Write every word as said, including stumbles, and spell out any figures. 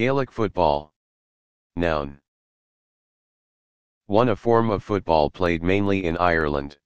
Gaelic football. Noun. one. A form of football played mainly in Ireland.